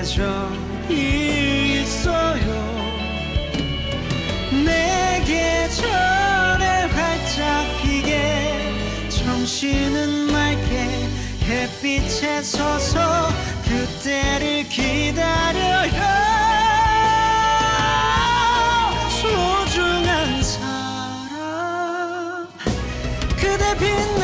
계절이 있어요. 내 계절에 활짝 피게 정신은 맑게 햇빛에 서서 그때를 기다려요. 소중한 사람 그대 빛나